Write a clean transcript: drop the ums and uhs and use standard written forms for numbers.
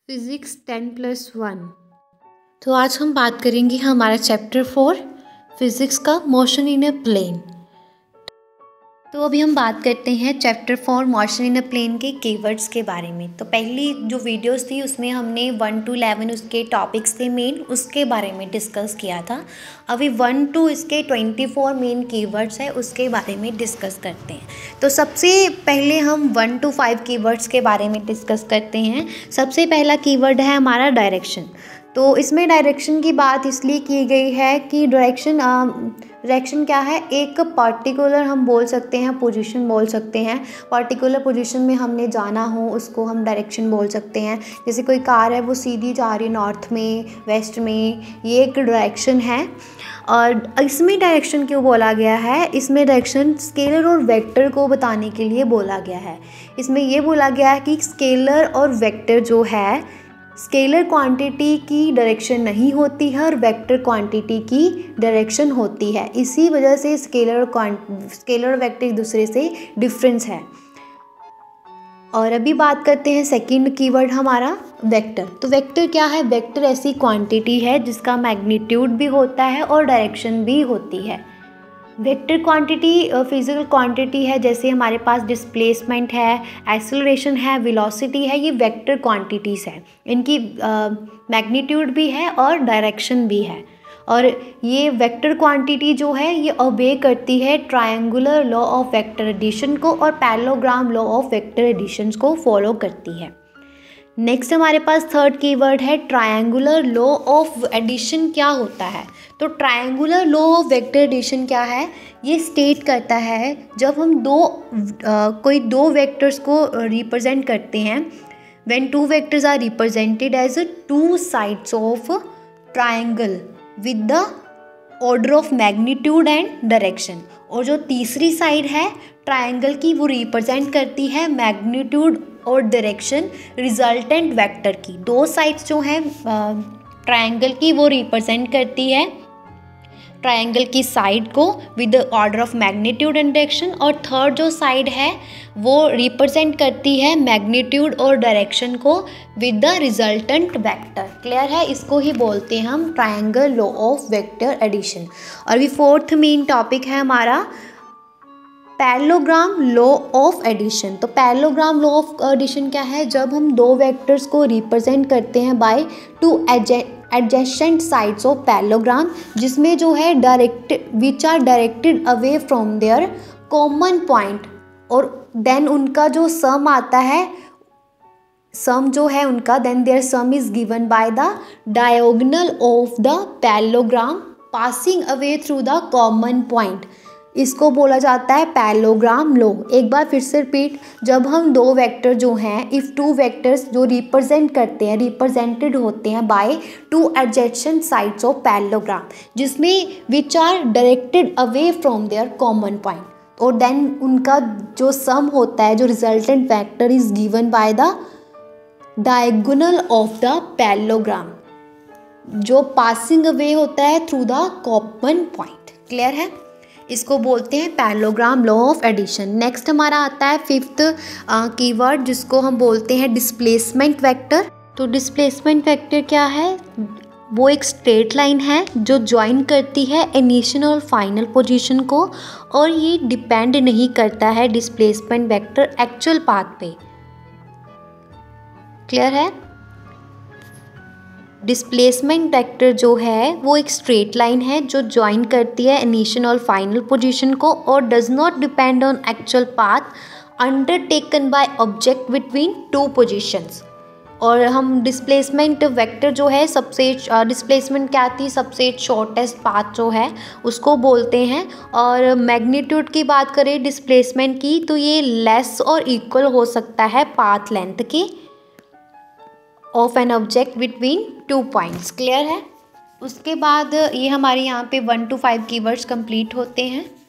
Physics 10+1। तो आज हम बात करेंगे हमारा चैप्टर 4 फिज़िक्स का मोशन इन अ प्लेन। तो अभी हम बात करते हैं chapter 4 motion in a plane के कीवर्ड्स के बारे में। तो पहली जो वीडियोस थी उसमें हमने 1 to 11 उसके टॉपिक्स थे मेन, उसके बारे में डिस्कस किया था। अभी 1 to इसके 24 मेन कीवर्ड्स है उसके बारे में डिस्कस करते हैं। तो सबसे पहले हम 1 to 5 कीवर्ड्स के बारे में डिस्कस करते हैं। सबसे पहला कीवर्ड है हमारा डायरेक्शन। तो इसमें डायरेक्शन की बात इसलिए की गई है कि डायरेक्शन क्या है, एक पर्टिकुलर हम बोल सकते हैं, पोजीशन बोल सकते हैं। पर्टिकुलर पोजीशन में हमने जाना हो उसको हम डायरेक्शन बोल सकते हैं। जैसे कोई कार है वो सीधी जा रही है नॉर्थ में, वेस्ट में, ये एक डायरेक्शन है। और इसमें डायरेक्शन क्यों बोला गया है, इसमें डायरेक्शन स्केलर और वेक्टर को बताने के लिए बोला गया है। इसमें ये बोला गया है कि स्केलर और वेक्टर जो है, स्केलर क्वांटिटी की डायरेक्शन नहीं होती है और वेक्टर क्वांटिटी की डायरेक्शन होती है। इसी वजह से स्केलर और वेक्टर एक दूसरे से डिफरेंस है। और अभी बात करते हैं सेकंड कीवर्ड हमारा वेक्टर। तो वेक्टर क्या है, वेक्टर ऐसी क्वांटिटी है जिसका मैग्नीट्यूड भी होता है और डायरेक्शन भी होती है। वेक्टर क्वांटिटी फिजिकल क्वांटिटी है, जैसे हमारे पास डिस्प्लेसमेंट है, एक्सेलरेशन है, वेलोसिटी है, ये वेक्टर क्वांटिटीज़ है। इनकी मैग्नीट्यूड भी है और डायरेक्शन भी है। और ये वेक्टर क्वांटिटी जो है ये ओबे करती है triangular law of vector addition को और parallelogram law of vector additions को फॉलो करती है। नेक्स्ट हमारे पास थर्ड कीवर्ड है ट्रायंगुलर लॉ ऑफ एडिशन। क्या होता है, तो triangular law of vector addition क्या है, ये स्टेट करता है जब हम कोई दो वेक्टर्स को रिप्रेजेंट करते हैं, when two vectors are represented as two sides of triangle with the order of magnitude and direction. और जो तीसरी साइड है ट्रायंगल की वो रिप्रेजेंट करती है मैग्नीट्यूड और डायरेक्शन रिजल्टेंट वेक्टर की। दो साइड्स जो हैं ट्रायंगल की वो रिप्रेजेंट करती है ट्रायंगल की साइड को with the order of magnitude and direction, और थर्ड जो साइड है वो रिप्रेजेंट करती है मैग्नीट्यूड और डायरेक्शन को with the resultant vector. Clear है, इसको ही बोलते हैं हम triangle law of vector addition. और अभी फोर्थ मेन टॉपिक है हमारा पैरेललोग्राम लॉ ऑफ एडिशन। तो पैरेललोग्राम लॉ ऑफ एडिशन क्या है, जब हम दो वेक्टर्स को रिप्रेजेंट करते हैं by two adjacent sides of parallelogram, जिसमें जो है which are directed away from their common point, और देन उनका जो सम आता है, सम जो है उनका, then their sum is given by the diagonal of the parallelogram passing away through the common point. इसको बोला जाता है पैरेललोग्राम लॉ। एक बार फिर से रिपीट, जब हम दो वेक्टर जो हैं, इफ़ टू वेक्टर्स जो रिप्रेजेंटेड होते हैं by two adjacent sides of parallelogram, जिसमें which are directed away from their common point, और देन उनका जो सम होता है, जो resultant vector is given by the diagonal of the parallelogram, जो पासिंग अवे होता है through the common point. Clear है, इसको बोलते हैं parallelogram law of addition. Next हमारा आता है फिफ्थ कीवर्ड, जिसको हम बोलते हैं डिस्प्लेसमेंट वेक्टर। तो डिस्प्लेसमेंट वेक्टर क्या है, वो एक स्ट्रेट लाइन है जो ज्वाइन करती है इनिशियल और फाइनल पोजीशन को, और ये डिपेंड नहीं करता है डिस्प्लेसमेंट वेक्टर एक्चुअल पाथ पे। क्लियर है, डिस्प्लेसमेंट वेक्टर जो है वो एक स्ट्रेट लाइन है जो ज्वाइन करती है इनिशियल और फाइनल पोजीशन को, और does not depend on actual path undertaken by object between two positions. और हम डिस्प्लेसमेंट वेक्टर जो है सबसे डिस्प्लेसमेंट क्या थी, सबसे शॉर्टेस्ट पाथ जो है उसको बोलते हैं। और मैग्नीट्यूड की बात करें डिस्प्लेसमेंट की, तो ये लेस और इक्वल हो सकता है पाथ लेंथ के of an object between two points. Clear है, उसके बाद ये हमारे यहाँ पे 1 to 5 कीवर्ड्स कंप्लीट होते हैं।